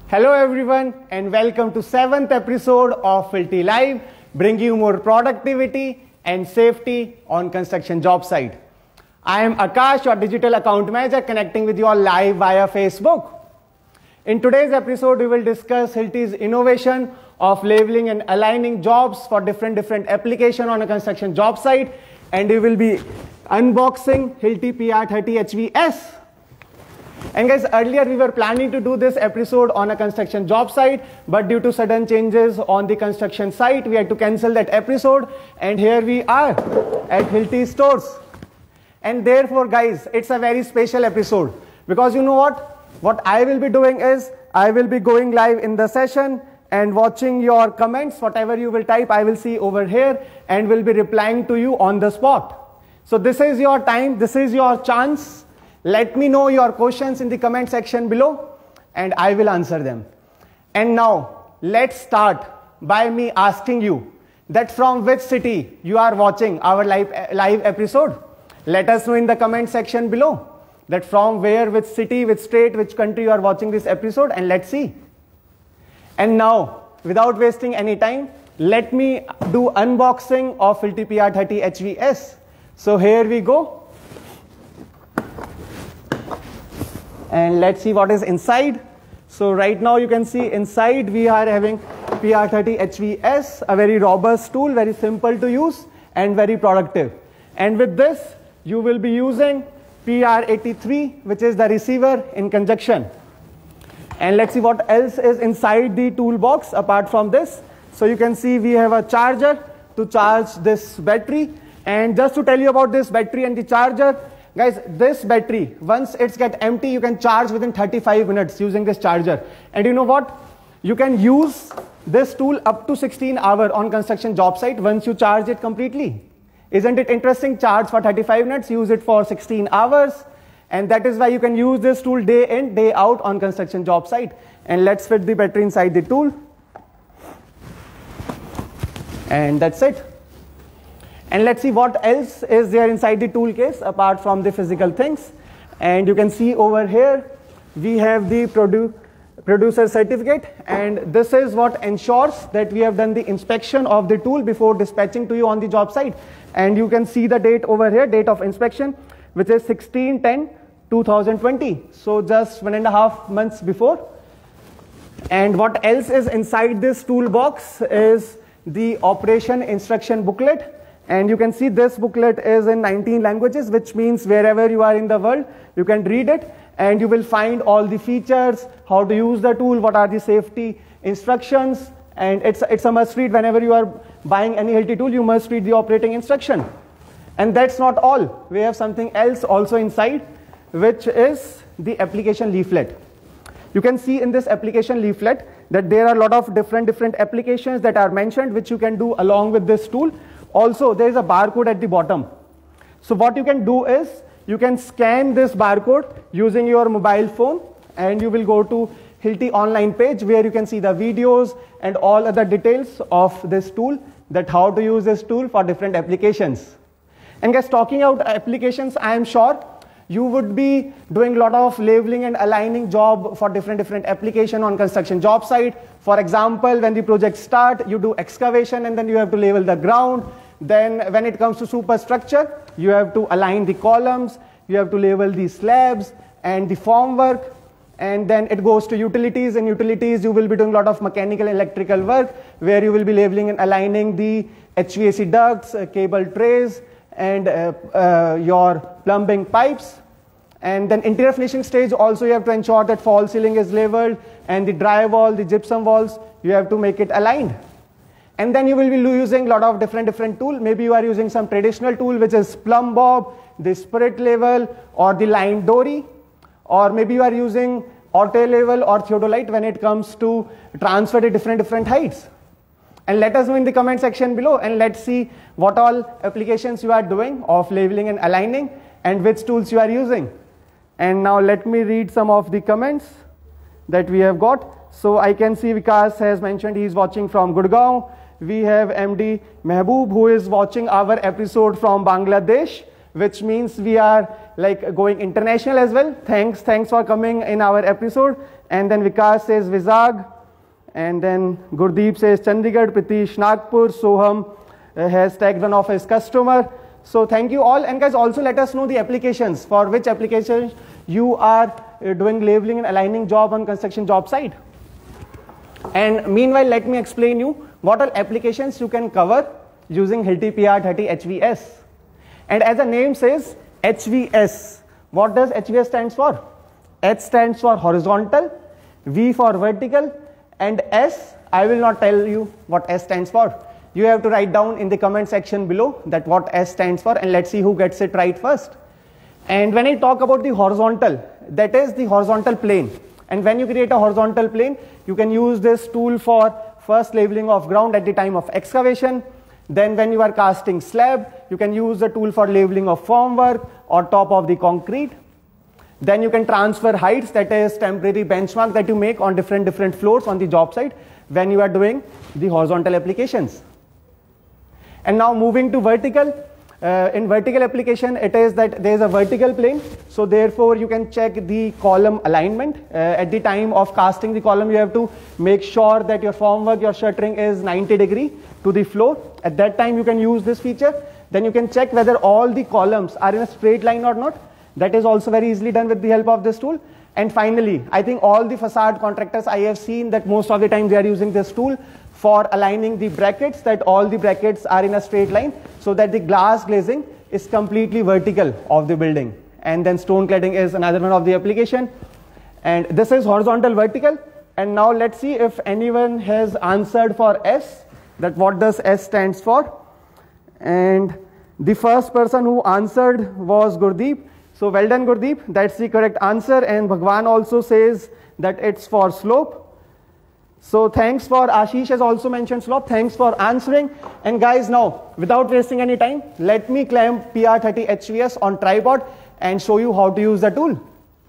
Hello everyone and welcome to 7th episode of Hilti Live, bringing you more productivity and safety on construction job site. I am Akash, your digital account manager, connecting with you all live via Facebook. In today's episode, we will discuss Hilti's innovation of labeling and aligning jobs for different applications on a construction job site, and we will be unboxing Hilti PR30 HVS. And guys, earlier we were planning to do this episode on a construction job site, but due to sudden changes on the construction site, we had to cancel that episode. And here we are at Hilti stores. And therefore, guys, it's a very special episode because you know what? What I will be doing is I will be going live in the session and watching your comments. Whatever you will type, I will see over here and will be replying to you on the spot. So this is your time. This is your chance. Let me know your questions in the comment section below and I will answer them. And now let's start by me asking you that from which city you are watching our live episode. Let us know in the comment section below that from where, which city, which state, which country you are watching this episode, and let's see. And now, without wasting any time, let me do unboxing of Hilti PR30 HVS. So here we go. And let's see what is inside. So right now you can see inside we are having PR30 HVS, a very robust tool, very simple to use and very productive. And with this, you will be using PR83, which is the receiver in conjunction. And let's see what else is inside the toolbox apart from this. So you can see we have a charger to charge this battery. And just to tell you about this battery and the charger, guys, this battery, once it's get empty, you can charge within 35 minutes using this charger. And you know what? You can use this tool up to 16 hours on construction job site once you charge it completely. Isn't it interesting? Charge for 35 minutes, use it for 16 hours. And that is why you can use this tool day in, day out on construction job site. And let's fit the battery inside the tool. And that's it. And let's see what else is there inside the tool case apart from the physical things. And you can see over here, we have the producer certificate. And this is what ensures that we have done the inspection of the tool before dispatching to you on the job site. And you can see the date over here, date of inspection, which is 16/10/2020. So just 1.5 months before. And what else is inside this toolbox is the operation instruction booklet. And you can see this booklet is in 19 languages, which means wherever you are in the world, you can read it and you will find all the features, how to use the tool, what are the safety instructions. And it's a must read. Whenever you are buying any Hilti tool, you must read the operating instruction. And that's not all. We have something else also inside, which is the application leaflet. You can see in this application leaflet that there are a lot of different applications that are mentioned, which you can do along with this tool. Also, there is a barcode at the bottom. So what you can do is, you can scan this barcode using your mobile phone and you will go to Hilti online page where you can see the videos and all other details of this tool, that how to use this tool for different applications. And guys, talking about applications, I am sure you would be doing a lot of labeling and aligning job for different application on construction job site. For example, when the project start, you do excavation and then you have to label the ground. Then when it comes to superstructure, you have to align the columns, you have to label the slabs and the formwork. And then it goes to utilities. In utilities, you will be doing a lot of mechanical and electrical work where you will be labeling and aligning the HVAC ducts, cable trays, and your plumbing pipes. And then interior finishing stage, also you have to ensure that false ceiling is labeled and the drywall, the gypsum walls, you have to make it aligned. And then you will be using a lot of different tools. Maybe you are using some traditional tool, which is plumb bob, the spirit level, or the line dory. Or maybe you are using auto level or theodolite when it comes to transfer to different heights. And let us know in the comment section below and let's see what all applications you are doing of labeling and aligning and which tools you are using. And now let me read some of the comments that we have got. So I can see Vikas has mentioned he is watching from Gurgaon. We have MD Mehboob who is watching our episode from Bangladesh. which means we are like going international as well. Thanks for coming in our episode. And then Vikas says Vizag, and then Gurdeep says Chandigarh, Pritish Nagpur, Soham has tagged one of his customer. So thank you all, and guys also let us know the applications, for which applications you are doing labeling and aligning job on construction job site. And meanwhile, let me explain you what all applications you can cover using Hilti PR30 HVS. And as the name says, HVS. What does HVS stands for? H stands for horizontal, V for vertical, and S, I will not tell you what S stands for. You have to write down in the comment section below that what S stands for, and let's see who gets it right first. And when I talk about the horizontal, that is the horizontal plane. And when you create a horizontal plane, you can use this tool for first labeling of ground at the time of excavation. Then when you are casting slab, you can use the tool for labeling of formwork or top of the concrete. Then you can transfer heights, that is temporary benchmark that you make on different floors on the job site when you are doing the horizontal applications. And now moving to vertical. In vertical application, it is that there is a vertical plane, so therefore you can check the column alignment. At the time of casting the column, you have to make sure that your formwork, your shuttering is 90 degree to the floor. At that time you can use this feature. Then you can check whether all the columns are in a straight line or not. That is also very easily done with the help of this tool. And finally, I think all the facade contractors, I have seen that most of the time they are using this tool for aligning the brackets, that all the brackets are in a straight line, so that the glass glazing is completely vertical of the building. And then stone cladding is another one of the application. And this is horizontal vertical. And now let's see if anyone has answered for S, that what does S stands for. And the first person who answered was Gurdeep. So well done, Gurdeep, that's the correct answer. And Bhagwan also says that it's for slope. So thanks for, Ashish has also mentioned slope. Thanks for answering. And guys, now without wasting any time, let me clamp PR30 HVS on tripod and show you how to use the tool.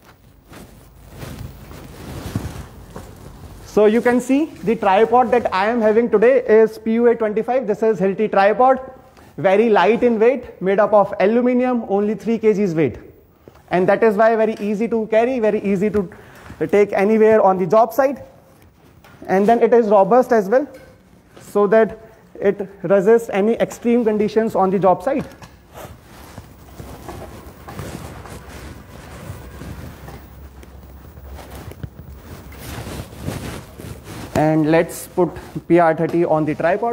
So you can see the tripod that I am having today is PU825. This is Hilti tripod, very light in weight, made up of aluminium, only 3 kgs weight. And that is why very easy to carry, very easy to take anywhere on the job site. And then it is robust as well, so that it resists any extreme conditions on the job site. And let's put PR30 on the tripod.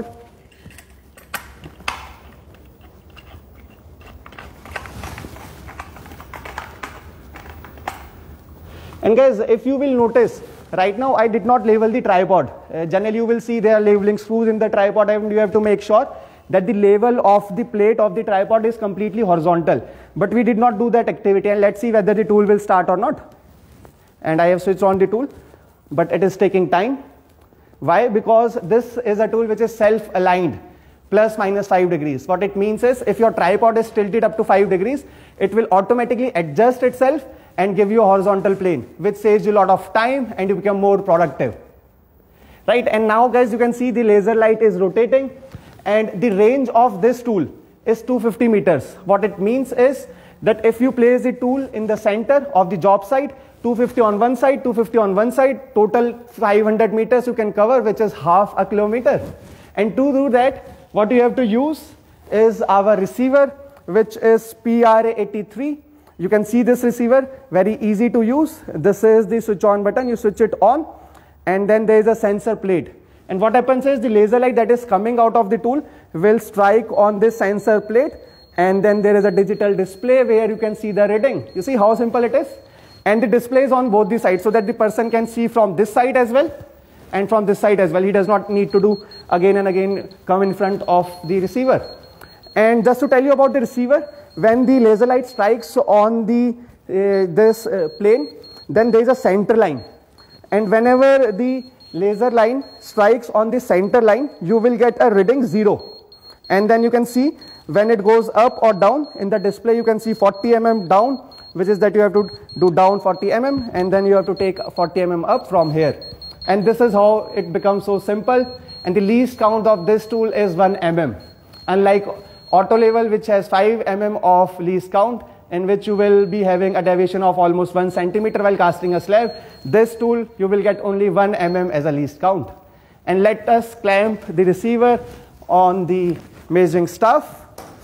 And guys, if you will notice, right now I did not label the tripod. Generally you will see there are labeling screws in the tripod, and you have to make sure that the level of the plate of the tripod is completely horizontal. But we did not do that activity, and let's see whether the tool will start or not. And I have switched on the tool, but it is taking time. Why? Because this is a tool which is self-aligned, plus minus 5 degrees. What it means is, if your tripod is tilted up to 5 degrees, it will automatically adjust itself and give you a horizontal plane, which saves you a lot of time and you become more productive. Right? And now guys, you can see the laser light is rotating, and the range of this tool is 250 meters. What it means is that if you place the tool in the center of the job site, 250 on one side, 250 on one side, total 500 meters you can cover, which is half a kilometer. And to do that, what you have to use is our receiver, which is PRA83. You can see this receiver, very easy to use. This is the switch on button, you switch it on, and then there is a sensor plate. And what happens is the laser light that is coming out of the tool will strike on this sensor plate, and then there is a digital display where you can see the reading. You see how simple it is? And the display is on both the sides, so that the person can see from this side as well and from this side as well. He does not need to do again and again come in front of the receiver. And just to tell you about the receiver, when the laser light strikes on the this plane, then there is a center line, and whenever the laser line strikes on the center line, you will get a reading 0. And then you can see when it goes up or down in the display, you can see 40 mm down, which is that you have to do down 40 mm, and then you have to take 40 mm up from here. And this is how it becomes so simple. And the least count of this tool is 1 mm. Unlike auto level which has 5 mm of least count, in which you will be having a deviation of almost 1 centimeter while casting a slab. This tool you will get only 1 mm as a least count. And let us clamp the receiver on the measuring staff.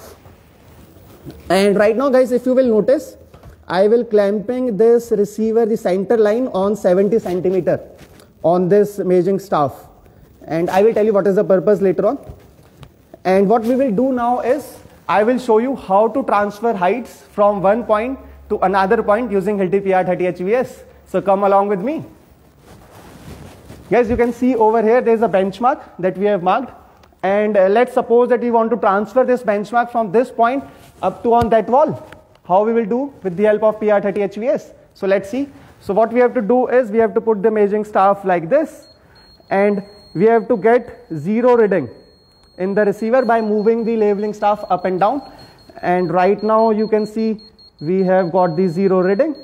And right now guys, if you will notice, I will clamping this receiver, the center line, on 70 centimeter on this measuring staff, and I will tell you what is the purpose later on. And what we will do now is I will show you how to transfer heights from one point to another point using Hilti PR30 HVS. So come along with me. Guys, you can see over here there is a benchmark that we have marked, and let's suppose that we want to transfer this benchmark from this point up to on that wall. How we will do with the help of PR30 HVS? So let's see. So what we have to do is we have to put the measuring staff like this, and we have to get 0 reading in the receiver by moving the leveling staff up and down. And right now you can see we have got the 0 reading,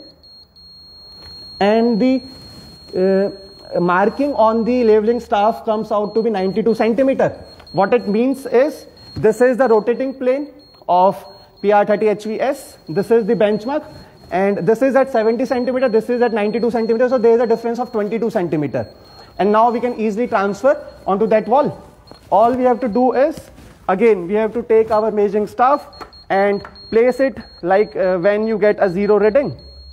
and the marking on the leveling staff comes out to be 92 centimeter. What it means is this is the rotating plane of PR30 HVS, this is the benchmark, and this is at 70 centimeter, this is at 92 centimeter, so there is a difference of 22 centimeter. And now we can easily transfer onto that wall. All we have to do is, again, we have to take our measuring staff and place it like when you get a 0 reading.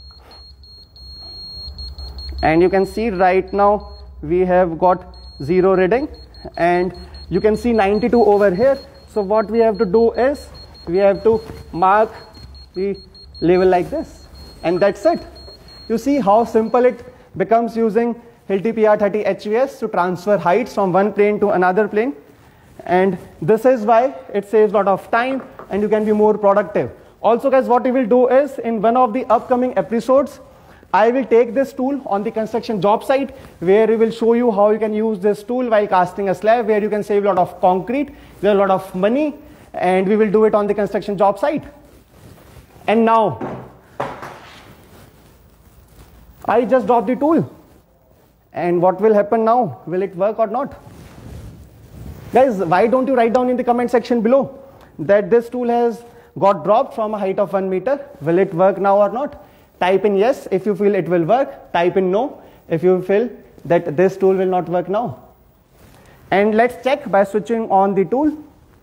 And you can see right now we have got 0 reading, and you can see 92 over here. So what we have to do is we have to mark the level like this, and that's it. You see how simple it becomes using Hilti PR30 HVS to transfer heights from one plane to another plane. And this is why it saves a lot of time and you can be more productive. Also guys, what we will do is in one of the upcoming episodes, I will take this tool on the construction job site, where we will show you how you can use this tool while casting a slab, where you can save a lot of concrete, a lot of money, and we will do it on the construction job site. And now I just dropped the tool, and what will happen now? Will it work or not? Guys, why don't you write down in the comment section below that this tool has got dropped from a height of 1 meter. Will it work now or not? Type in yes if you feel it will work. Type in no if you feel that this tool will not work now. And let's check by switching on the tool.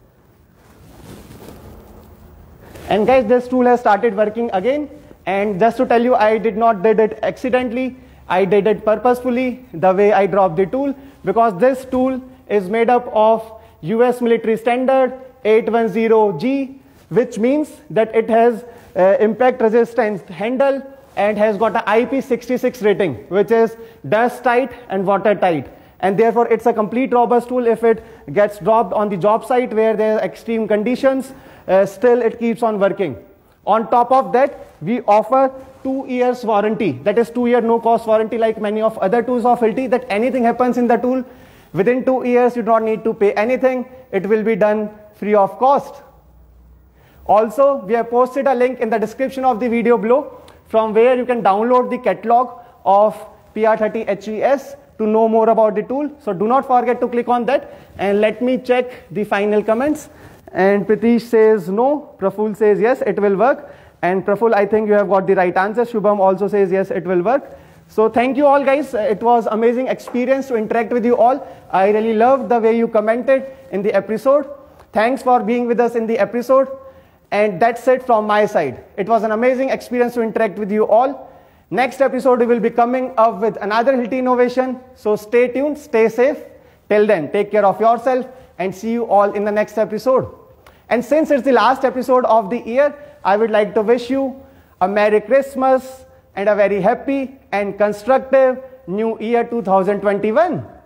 And guys, this tool has started working again. And just to tell you, I did not did it accidentally. I did it purposefully, the way I dropped the tool, because this tool is made up of US military standard 810G, which means that it has impact resistance handle and has got an IP66 rating, which is dust tight and water tight. And therefore it's a complete robust tool. If it gets dropped on the job site where there are extreme conditions, still it keeps on working. On top of that, we offer 2 years warranty. That is 2-year no cost warranty, like many of other tools of Hilti, that anything happens in the tool, within 2 years you do not need to pay anything. It will be done free of cost. Also, we have posted a link in the description of the video below, from where you can download the catalog of PR30 HVS to know more about the tool. So do not forget to click on that. And let me check the final comments. And Pritish says no, Praful says yes, it will work. And Praful, I think you have got the right answer. Shubham also says yes, it will work. So thank you all guys. It was amazing experience to interact with you all. I really loved the way you commented in the episode. Thanks for being with us in the episode. And that's it from my side. It was an amazing experience to interact with you all. Next episode we will be coming up with another Hilti innovation. So stay tuned, stay safe. Till then, take care of yourself and see you all in the next episode. And since it's the last episode of the year, I would like to wish you a Merry Christmas and a very happy and constructive New Year 2021.